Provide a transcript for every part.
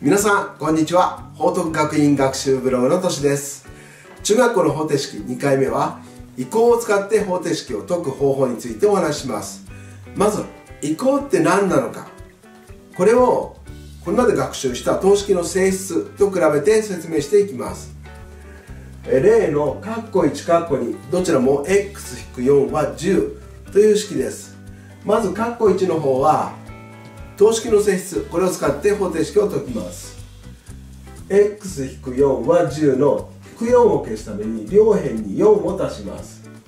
皆さんこんにちは。報徳学院学習ブログのとしです。中学校の方程式2回目は移項を使って方程式を解く方法についてお話しします。まず移項って何なのか、これをこれまで学習した等式の性質と比べて説明していきます。例の括弧1括弧2どちらも x-4 は10という式です。まず括弧1の方は等式の性質、これを使って方程式を解きます。x-4 は10の引く4を消すために両辺に4を足します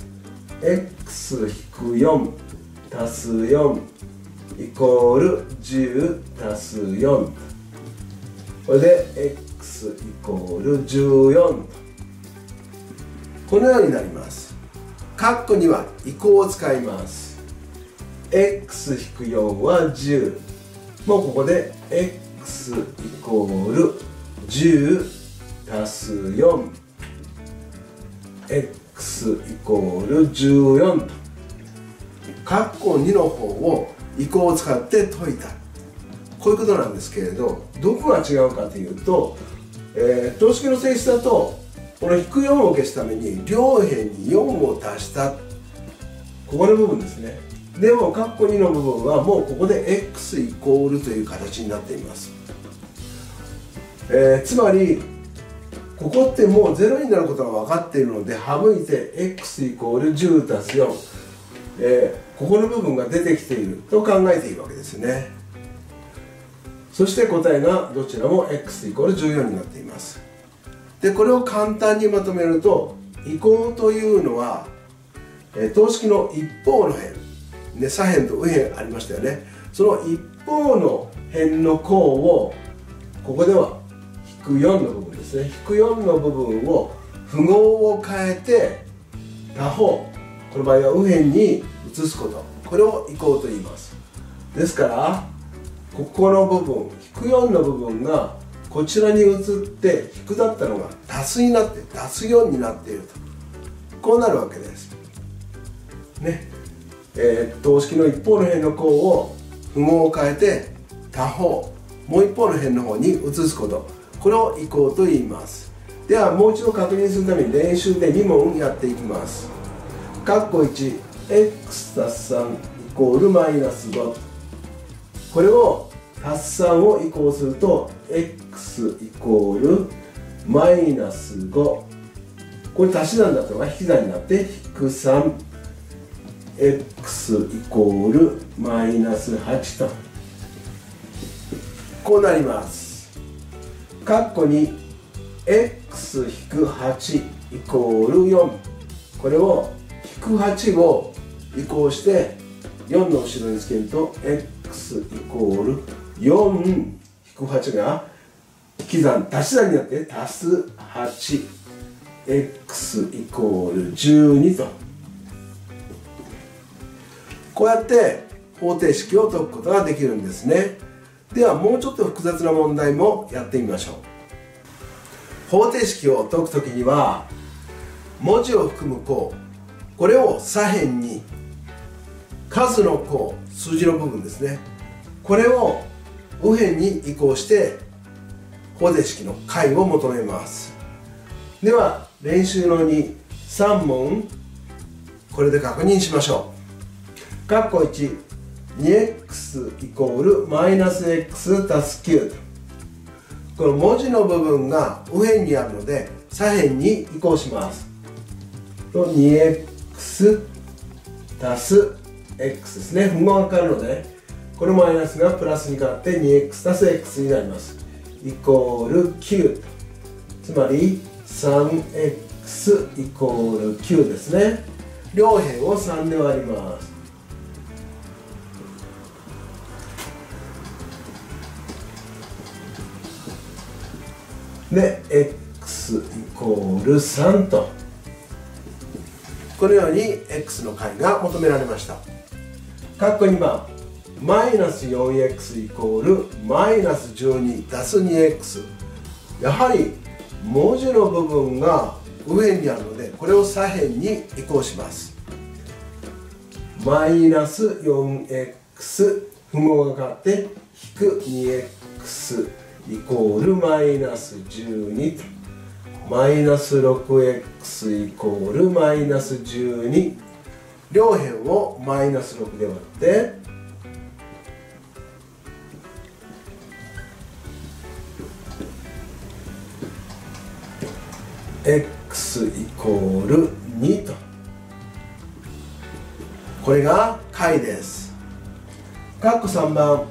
。x-4 足す4イコール10足す4、これで x イコール14、このようになります。括弧には移項を使います。x-4 は10、もうここで x イコール10足す4 x イコール14と括弧2の方を移項を使って解いた、こういうことなんですけれど、どこが違うかというと、等式の性質だとこの引く4を消すために両辺に4を足した、ここの部分ですね。でも括弧2の部分はもうここで x イコールという形になっています。つまりここってもう0になることが分かっているので省いて x イコール10足す4、ここの部分が出てきていると考えているわけですね。そして答えがどちらも x イコール14になっています。でこれを簡単にまとめると、移項というのは等式の一方の辺で左辺と右辺ありましたよね。その一方の辺の項をここでは引く4の部分ですね、引く4の部分を符号を変えて他方、この場合は右辺に移すこと、これを移項と言います。ですからここの部分、引く4の部分がこちらに移って引くだったのが足すになって足す4になっていると、こうなるわけですね。等式の一方の辺の項を符号を変えて他方、もう一方の辺の方に移すこと、これを移項と言います。ではもう一度確認するために練習で2問やっていきます。括弧1 x 足す3イコールマイナス5、これを足す3を移項すると x イコールマイナス5、これ足し算だったのが引き算になって引く3 x イコールマイナス8とこうなります。括弧に x-8 イコール4、これを引く8を移項して4の後ろにつけると x イコール4引く8が引き算足し算になって足す 8x イコール12と、こうやって方程式を解くことができるんですね。ではもうちょっと複雑な問題もやってみましょう。方程式を解くときには文字を含む項、これを左辺に数の項、数字の部分ですね、これを右辺に移項して方程式の解を求めます。では練習の2、3問これで確認しましょう。括弧1 2x イコールマイナス x 足す9、この文字の部分が右辺にあるので左辺に移項します。2x 足す x ですね、符号が変わるのでこのマイナスがプラスに変わって 2x 足す x になります。イコール9、つまり 3x イコール9ですね。両辺を3で割ります。で x イコール3と、このように x の解が求められました。括弧2番マイナス 4x イコールマイナス12足す 2x、 やはり文字の部分が右辺にあるのでこれを左辺に移項します。マイナス 4x 符号が変わって引く 2x イコールマイナス12と、マイナス 6x イコールマイナス12、両辺をマイナス6で割ってx イコール2と、これが解です。括弧3番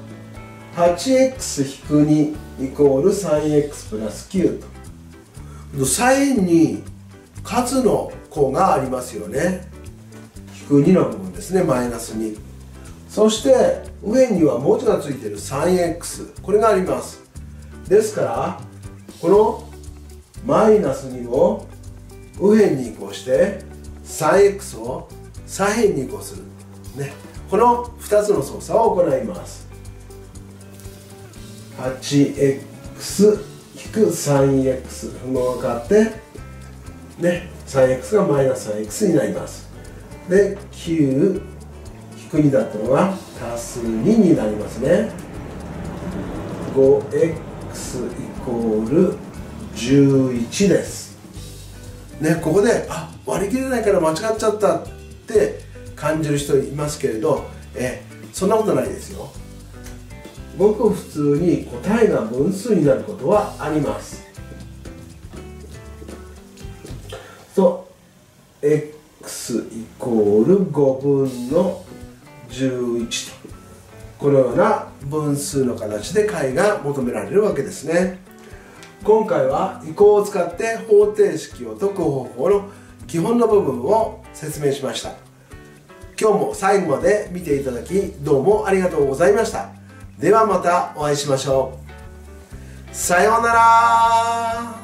8x-2 イコール 3x プラス9と、左辺に数の項がありますよね。引く2の部分ですね、マイナス2。そして右辺には文字がついている 3x、 これがあります。ですからこのマイナス2を右辺に移行して 3x を左辺に移行する、ね、この2つの操作を行います。 8x-3x 符号が変わって、ね、3x がマイナス 3x になります。で9-2だったのが足す2になりますね。 5x イコール11です、ね、ここで割り切れないから間違っちゃったって感じる人いますけれど、そんなことないですよ。ごく普通に答えが分数になることはあります。そう、x イコール5分の11と、このような分数の形で解が求められるわけですね。今回は移項を使って方程式を解く方法の基本の部分を説明しました。今日も最後まで見ていただきどうもありがとうございました。ではまたお会いしましょう。さようなら。